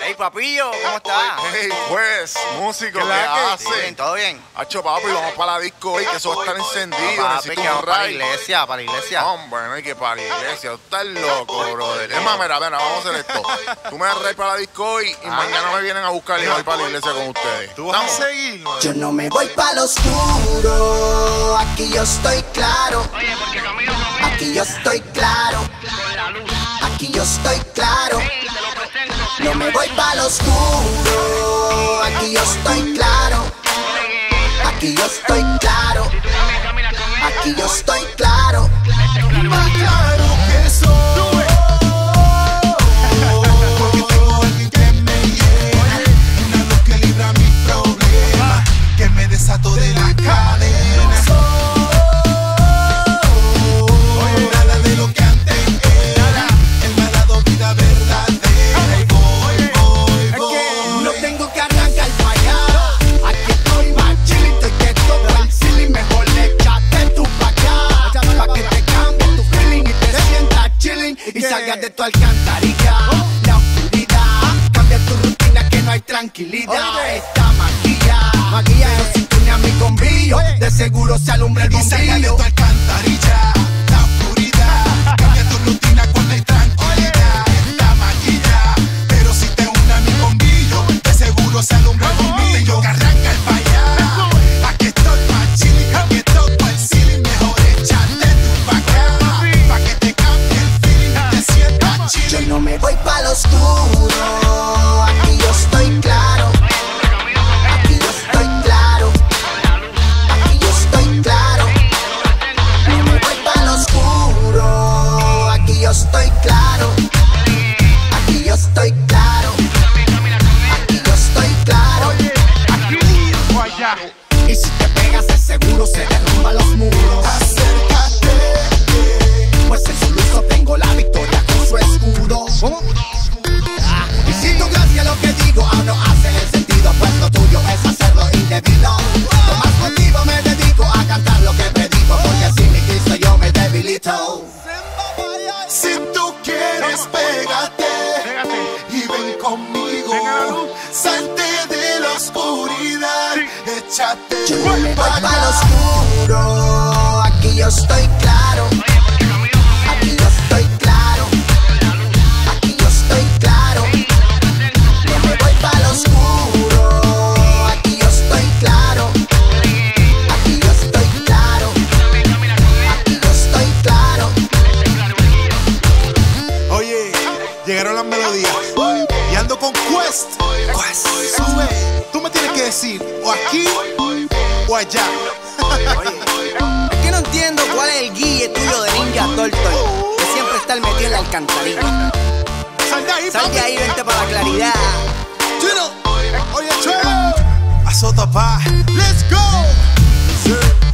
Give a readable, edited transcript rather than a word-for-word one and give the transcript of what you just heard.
Hey, papillo, ¿cómo estás? Hey, pues, músico, ¿qué hace? Bien, ¿todo bien? Hacho, papi, vamos para la disco hoy, que eso va a estar encendido. No, papi, necesito que un vamos para la ride. iglesia, para la iglesia. Hombre, no hay que para la iglesia. Tú estás loco, brother. Es más, mira, vamos a hacer esto. Tú me das ride para la disco hoy y mañana me vienen a buscar y voy para la iglesia con ustedes. ¿Tú vas a seguir? Yo no me voy para lo oscuro, aquí yo estoy claro. Aquí yo estoy claro. Aquí yo estoy claro. No me voy para lo oscuro, aquí yo estoy claro. Aquí yo estoy claro. Aquí yo estoy claro. Más claro que soy, porque tengo alguien que me llena, una luz que libra mis problemas, que me desato de la cadena. Nada de lo que antes era, él me ha dado vida verdadera. Y voy. No tengo que arrancar para allá. Aquí estoy más chilling, estoy que toco el ceiling. Mejor le echaste tú pa' acá, pa' que te cambie tu feeling y te sientas chilling y salgas de tu alcantarilla. La oscuridad cambia tu rutina, que no hay tranquilidad. Esta maquilla no sintonía mi combillo, de seguro se alumbra el Y salga de bombillo. tu alcantarilla, la oscuridad cambia tu rutina cuando hay tranquilidad. Esta maquilla, pero si te une a mi bombillo, de seguro se alumbra el bombillo. Que arranca el allá, aquí estoy más chilling, aquí toco el ceiling. Mejor échate tú pa' acá, pa' que te cambie el feeling y te sientas Yo chilling. no me voy para lo oscuro, aquí yo estoy claro. Aquí yo estoy claro. Aquí yo estoy claro. No me voy para lo oscuro, aquí yo estoy claro. Aquí yo estoy claro. Aquí yo estoy claro. Y si te pegas de seguro se derrumban los muros. Acércate, Pues en su luz tengo la victoria con su escudo. Y si tú crees que lo que digo aún no hace el sentido, pues lo tuyo es hacerlo indebido. Con más motivo me dedico a cantar lo que predico, porque sin mi Cristo yo me debilito. si tú quieres pégate y ven conmigo, salte de la oscuridad, échate Yo no me voy pa' para lo acá. oscuro, aquí yo estoy claro. Aquí yo estoy claro. Aquí yo estoy claro. No me voy para lo oscuro, aquí yo estoy claro. Aquí yo estoy claro. Aquí yo estoy claro. Oye, llegaron las melodías y ando con Quest. Sube, tú me tienes que decir o aquí o allá. Es que no entiendo cuál es el guille tuyo de Ninja Turtle, que siempre está metido en la alcantarilla. Sal de ahí, Sal de papi. ahí, vente para la claridad. Chino. Oye, chuelo. Azota pa. Let's go.